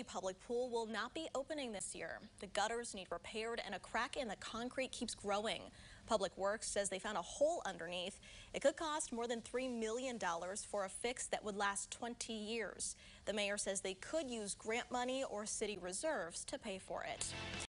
County public pool will not be opening this year. The gutters need repaired and a crack in the concrete keeps growing. Public Works says they found a hole underneath. It could cost more than $3 million for a fix that would last 20 years. The mayor says they could use grant money or city reserves to pay for it.